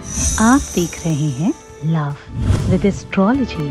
आप देख रहे हैं लव विद एस्ट्रोलॉजी।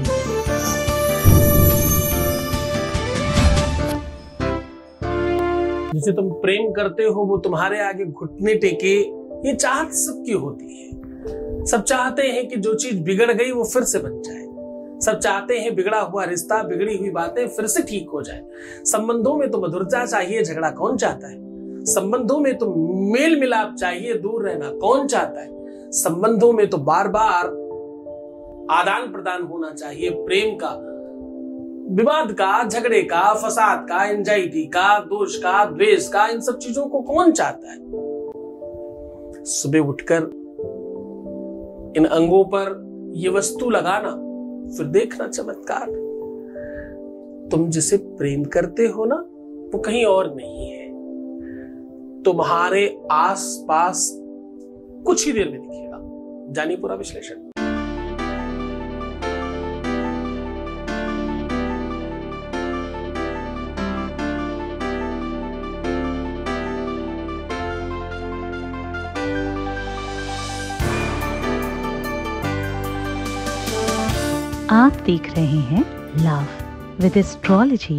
जिसे तुम प्रेम करते हो वो तुम्हारे आगे घुटने टेके, ये चाहत सबकी होती है। सब चाहते हैं कि जो चीज बिगड़ गई वो फिर से बन जाए। सब चाहते हैं बिगड़ा हुआ रिश्ता, बिगड़ी हुई बातें फिर से ठीक हो जाए। संबंधों में तो मधुरता चाहिए, झगड़ा कौन चाहता है। संबंधों में तो मेल मिलाप चाहिए, दूर रहना कौन चाहता है। संबंधों में तो बार बार आदान प्रदान होना चाहिए, प्रेम का, विवाद का, झगड़े का, फसाद का, एंजाइटी का, दोष का, द्वेष का, इन सब चीजों को कौन चाहता है। सुबह उठकर इन अंगों पर ये वस्तु लगाना, फिर देखना चमत्कार। तुम जिसे प्रेम करते हो ना, वो कहीं और नहीं है, तुम्हारे आसपास कुछ ही देर में दिखेगा। जानिए पूरा विश्लेषण। आप देख रहे हैं लव विद एस्ट्रोलॉजी।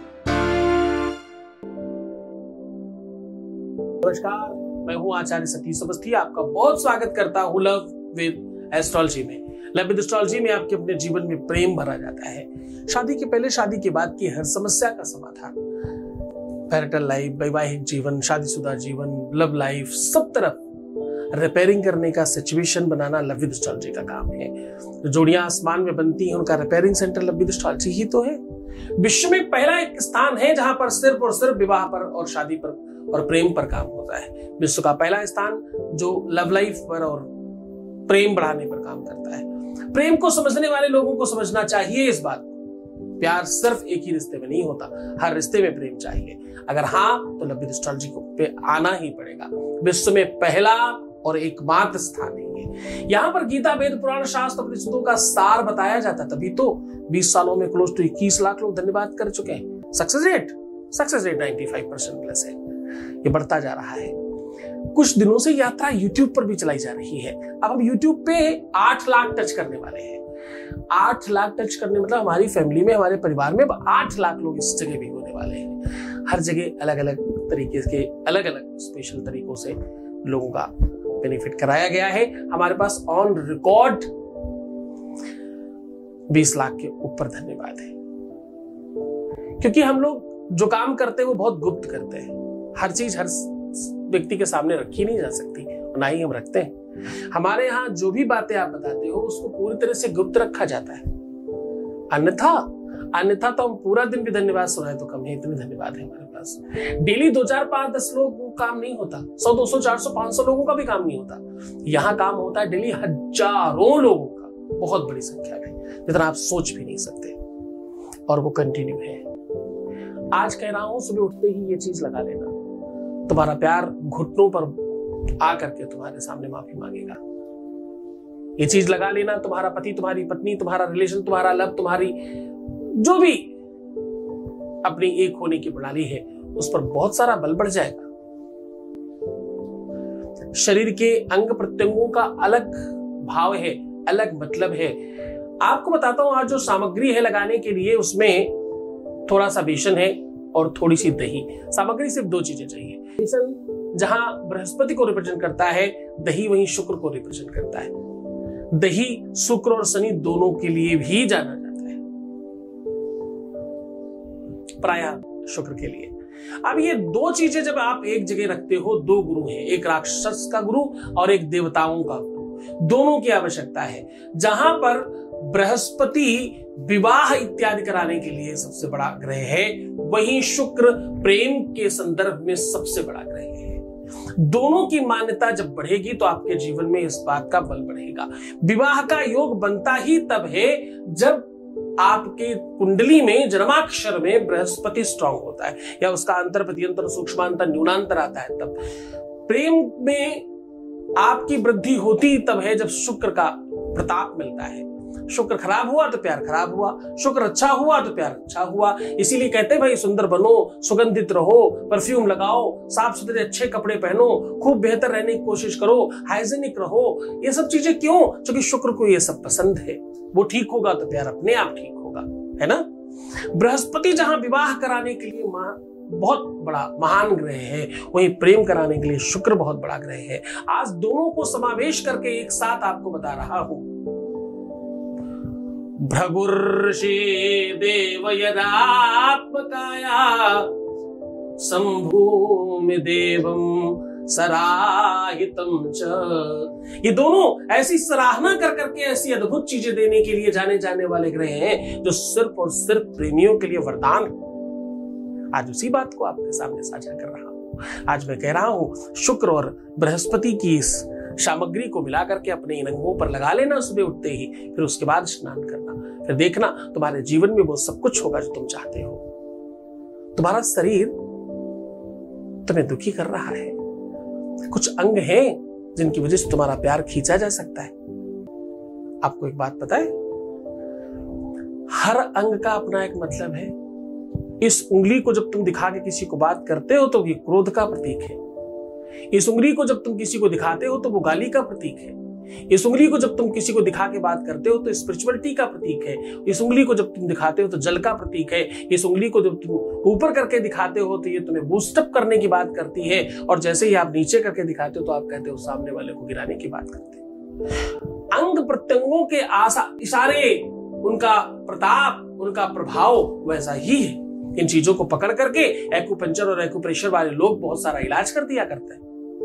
नमस्कार, मैं हूं आचार्य सतीश अवस्थी। आपका बहुत स्वागत करता हूं लव विद एस्ट्रोलॉजी में। लव विद एस्ट्रोलॉजी में आपके अपने जीवन में प्रेम भरा जाता है। शादी के पहले, शादी के बाद की हर समस्या का समाधान, मैरिटल लाइफ, वैवाहिक जीवन, शादीशुदा जीवन, लव लाइफ, सब तरफ रिपेयरिंग करने का सिचुएशन बनाना लव विद एस्ट्रोलॉजी का काम है। जो जोड़ियां आसमान में बनती हैं उनका repairing centre love with astrology ही तो है। विश्व में पहला एक स्थान है जहां पर सिर्फ और सिर्फ विवाह पर और शादी पर और प्रेम पर काम होता है। विश्व का पहला स्थान जो लव लाइफ पर और प्रेम बढ़ाने पर काम करता है। प्रेम को समझने वाले लोगों को समझना चाहिए इस बात, प्यार सिर्फ एक ही रिश्ते में नहीं होता, हर रिश्ते में प्रेम चाहिए। अगर हाँ, तो लव विद एस्ट्रोलॉजी को पे आना ही पड़ेगा। विश्व में पहला और एकमात्र स्थान है। यहाँ पर गीता, वेद, पुराण, शास्त्र, उपनिषदों का सार बताया जाता, तभी तो 20 सालों में क्लोज टू 21 लाख लोग धन्यवाद कर चुके हैं। सक्सेस रेट 95% प्लस है, ये बढ़ता जा रहा है। कुछ दिनों से यात्रा YouTube पर भी चलाई जा रही है। अब हम YouTube पे 8 लाख टच करने वाले हैं। 8 लाख टच करने मतलब हमारी फैमिली में, हमारे परिवार में 8 लाख लोग इस जगह भी होने वाले हैं। हर जगह अलग अलग तरीके के, अलग अलग स्पेशल तरीकों से लोगों का बेनिफिट कराया गया है। हमारे पास ऑन रिकॉर्ड 20 लाख के ऊपर धन्यवाद है, क्योंकि हम लोग जो काम करते हैं वो बहुत गुप्त करते हैं। हर चीज हर व्यक्ति के सामने रखी नहीं जा सकती, ना ही हम रखते हैं। हमारे यहाँ जो भी बातें आप बताते हो उसको पूरी तरह से गुप्त रखा जाता है। अन्यथा तो हम पूरा दिन भी धन्यवाद सुनाए तो कम है। इतने धन्यवाद है हमारे पास। डेली 2, 4, 5, 10 लोग वो काम नहीं होता। 100, 200, 400, 500 लोगों का भी काम नहीं होता। यहाँ काम होता है डेली हजारों लोगों का, बहुत बड़ी संख्या में, जितना आप सोच भी नहीं सकते। और वो कंटिन्यू है। आज कह रहा हूं, सुबह उठते ही ये चीज लगा लेना। तुम्हारा प्यार घुटनों पर आकर के तुम्हारे सामने माफी मांगेगा। ये चीज लगा लेना, तुम्हारा पति, तुम्हारी पत्नी, तुम्हारा रिलेशन, तुम्हारा लव, तुम्हारी जो भी अपनी एक होने की प्रणाली है, उस पर बहुत सारा बल बढ़ जाएगा। शरीर के अंग प्रत्यंगों का अलग भाव है, अलग मतलब है। आपको बताता हूं, आज जो सामग्री है लगाने के लिए, उसमें थोड़ा सा बेसन है और थोड़ी सी दही। सामग्री सिर्फ 2 चीजें चाहिए। बेसन जहां बृहस्पति को रिप्रेजेंट करता है, दही वहीं शुक्र को रिप्रेजेंट करता है। दही शुक्र और शनि दोनों के लिए भी जाना जाता है, प्रायः शुक्र के लिए। अब ये 2 चीजें जब आप एक जगह रखते हो, 2 गुरु हैं, एक राक्षस का गुरु और एक देवताओं का गुरु, दोनों की आवश्यकता है। जहां पर बृहस्पति विवाह इत्यादि कराने के लिए सबसे बड़ा ग्रह है, वहीं शुक्र प्रेम के संदर्भ में सबसे बड़ा ग्रह है। दोनों की मान्यता जब बढ़ेगी तो आपके जीवन में इस बात का बल बढ़ेगा। विवाह का योग बनता ही तब है जब आपके कुंडली में, जन्माक्षर में बृहस्पति स्ट्रांग होता है, या उसका अंतर, प्रत्यंतर, सूक्ष्मांतर, न्यूनांतर आता है। तब प्रेम में आपकी वृद्धि होती तब है जब शुक्र का प्रताप मिलता है। शुक्र खराब हुआ तो प्यार खराब हुआ, शुक्र अच्छा हुआ तो प्यार अच्छा हुआ। इसीलिए कहते हैं भाई सुंदर बनो, सुगंधित रहो, परफ्यूम लगाओ, साफ सुथरे अच्छे कपड़े पहनो, खूब बेहतर रहने की कोशिश करो, हाइजीनिक रहो। ये सब चीजें क्यों? क्योंकि शुक्र को ये सब पसंद है। वो ठीक होगा तो प्यार अपने आप ठीक होगा, है ना। बृहस्पति जहां विवाह कराने के लिए बहुत बड़ा महान ग्रह है, वहीं प्रेम कराने के लिए शुक्र बहुत बड़ा ग्रह है। आज दोनों को समावेश करके एक साथ आपको बता रहा हूं। भृगुर्षि देव यदात्मकाया संभूमि देवम सराहितम च। ये दोनों ऐसी सराहना कर करके ऐसी अद्भुत चीजें देने के लिए जाने जाने वाले ग्रह हैं जो सिर्फ और सिर्फ प्रेमियों के लिए वरदान है। आज उसी बात को आपके सामने साझा कर रहा हूं। आज मैं कह रहा हूं शुक्र और बृहस्पति की इस सामग्री को मिला करके अपने इन अंगों पर लगा लेना सुबह उठते ही, फिर उसके बाद स्नान करना, फिर देखना तुम्हारे जीवन में वो सब कुछ होगा जो तुम चाहते हो। तुम्हारा शरीर तुम्हें दुखी कर रहा है, कुछ अंग हैं जिनकी वजह से तुम्हारा प्यार खींचा जा सकता है। आपको एक बात पता है, हर अंग का अपना एक मतलब है। इस उंगली को जब तुम दिखा के किसी को बात करते हो तो ये क्रोध का प्रतीक है। इस उंगली को जब तुम किसी को दिखाते हो तो वो गाली का प्रतीक है। इस उंगली को जब तुम किसी को दिखा के बात करते हो तो स्पिरिचुअलिटी का प्रतीक है। इस उंगली को जब तुम दिखाते हो तो जल का प्रतीक है। इस उंगली को जब तुम ऊपर करके दिखाते हो तो ये तुम्हें बूस्टअप करने की बात करती है, और जैसे ही आप नीचे करके दिखाते हो तो आप कहते हो सामने वाले को गिराने की बात करते हो। अंग प्रत्यंगों के इशारे, उनका प्रताप, उनका प्रभाव वैसा ही है। इन चीजों को पकड़ करके एक्यूपंक्चर और एक्यूप्रेशर वाले लोग बहुत सारा इलाज कर दिया करते हैं।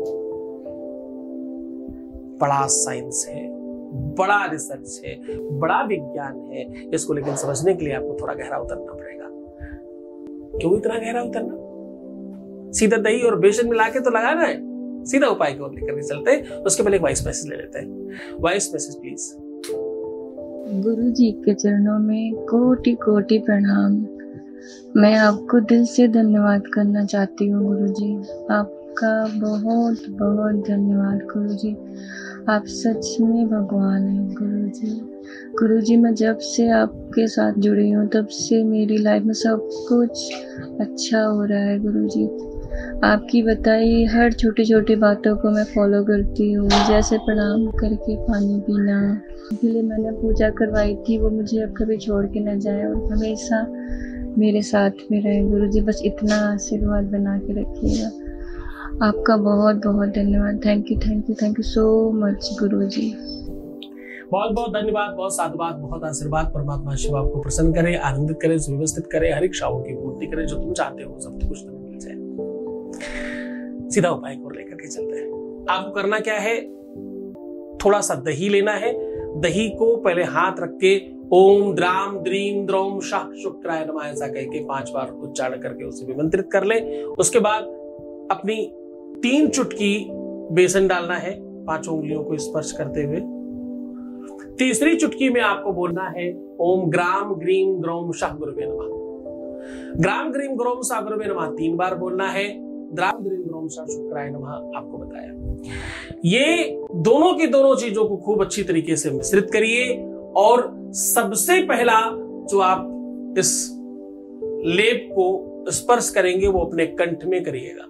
बड़ा साइंस है, बड़ा रिसर्च है, बड़ा विज्ञान है इसको, लेकिन समझने के लिए आपको थोड़ा गहरा उतरना पड़ेगा। क्यों इतना गहरा उतरना? सीधा दही और बेसन मिला के तो लगाना है, सीधा उपाय की ओर लेकर के चलते हैं। उसके पहले एक वॉइस मैसेज ले लेते हैं। Voice message please. Guru ji के चरणों में कोटि कोटि प्रणाम। मैं आपको दिल से धन्यवाद करना चाहती हूँ गुरु जी। आपका बहुत बहुत धन्यवाद गुरु जी। आप सच में भगवान हैं गुरु जी। गुरु जी, मैं जब से आपके साथ जुड़ी हूँ तब से मेरी लाइफ में सब कुछ अच्छा हो रहा है गुरु जी। आपकी बताई हर छोटी छोटी बातों को मैं फॉलो करती हूँ, जैसे प्रणाम करके पानी पीना। इसलिए मैंने पूजा करवाई थी, वो मुझे अब कभी छोड़ के न जाए और हमेशा मेरे साथ में रहे गुरु जी। बस इतना आशीर्वाद बना के रखिएगा। आपका बहुत बहुत धन्यवाद। थैंक यू सो मच गुरु जी। बहुत बहुत धन्यवाद, बहुत साधुवाद, बहुत आशीर्वाद। परमात्मा शिव आपको प्रसन्न करे, आनंदित करे, सुव्यवस्थित करे, हर इच्छाओं की पूर्ति करे, जो तुम चाहते हो सब कुछ तुम्हें मिल जाए। सीधा उपाय को लेकर के चलते हैं। आपको करना क्या है, थोड़ा सा दही लेना है। दही को पहले हाथ रख के ओम द्राम द्रीम द्रौम शाह शुक्राय नमः ऐसा कह के 5 बार उच्चारण करके उसे विमंत्रित कर ले। उसके बाद अपनी 3 चुटकी बेसन डालना है, 5 उंगलियों को स्पर्श करते हुए। तीसरी चुटकी में आपको बोलना है ओम ग्राम ग्रीम ग्रौम शाह गुरुवे नमः। ग्राम ग्रीम ग्रौम शाह गुरुवे नमः 3 बार बोलना है। द्राम ग्रीम ग्रौम शाह शुक्राय नमः आपको बताया। ये दोनों की दोनों चीजों को खूब अच्छी तरीके से मिश्रित करिए, और सबसे पहला जो आप इस लेप को स्पर्श करेंगे वो अपने कंठ में करिएगा।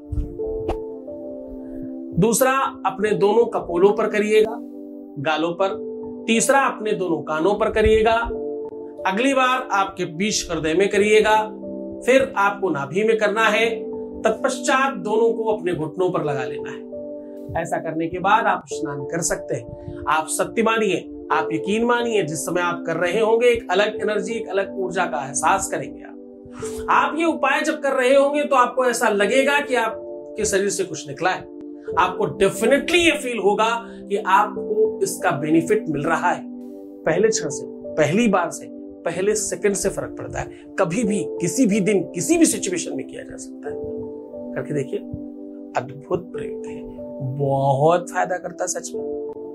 दूसरा अपने दोनों कपोलों पर करिएगा, गालों पर। तीसरा अपने दोनों कानों पर करिएगा। अगली बार आपके बीच हृदय में करिएगा। फिर आपको नाभि में करना है। तत्पश्चात दोनों को अपने घुटनों पर लगा लेना है। ऐसा करने के बाद आप स्नान कर सकते हैं। आप सत्य मानिए, आप यकीन मानिए, जिस समय आप कर रहे होंगे एक अलग एनर्जी, एक अलग ऊर्जा का एहसास करेंगे। आप ये उपाय जब कर रहे होंगे तो आपको ऐसा लगेगा कि आपके शरीर से कुछ निकला है। आपको डेफिनेटली ये फील होगा कि आपको इसका बेनिफिट मिल रहा है। पहले क्षण से, पहली बार से, पहले सेकंड से फर्क पड़ता है। कभी भी, किसी भी दिन, किसी भी सिचुएशन में किया जा सकता है। करके देखिए, अद्भुत प्रयोग है, बहुत फायदा करता है सच में।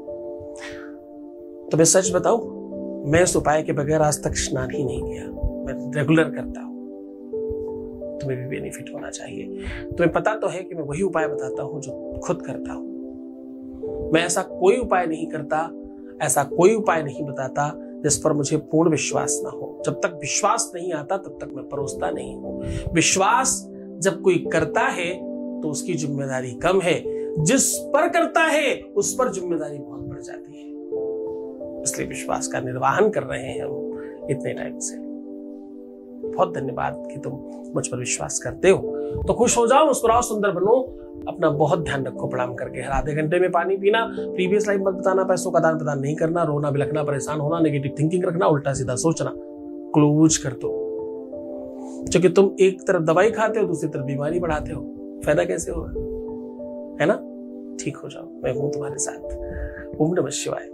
तो मैं सच बताऊं, मैं इस उपाय के बगैर आज तक स्नान ही नहीं किया। मैं रेगुलर करता हूं। तुम्हें भी बेनिफिट होना चाहिए। तुम्हें पता तो है कि मैं वही उपाय बताता हूं जो खुद करता हूं। मैं ऐसा कोई उपाय नहीं करता, ऐसा कोई उपाय नहीं बताता जिस पर मुझे पूर्ण विश्वास ना हो। जब तक विश्वास नहीं आता तब तक मैं परोसता नहीं हूं। विश्वास जब कोई करता है तो उसकी जिम्मेदारी कम है, जिस पर करता है उस पर जिम्मेदारी बहुत बढ़ जाती है। इसलिए विश्वास का निर्वाहन कर रहे हैं हम इतने टाइम से। बहुत धन्यवाद कि तुम मुझ पर विश्वास करते हो। तो खुश हो जाओ, मुस्कुराओ, सुंदर बनो, अपना बहुत ध्यान रखो प्रणाम करके। हर आधे घंटे में पानी पीना, प्रीवियस लाइफ मत बताना, पैसों का दान प्रदान नहीं करना, रोना बिलखना, परेशान होना, नेगेटिव थिंकिंग रखना, उल्टा सीधा सोचना क्लोज कर दो। क्योंकि तुम एक तरफ दवाई खाते हो, दूसरी तरफ बीमारी बढ़ाते हो, फायदा कैसे होगा, है ना? ठीक हो जाओ, मैं हूं तुम्हारे साथ। ओम नमः शिवाय।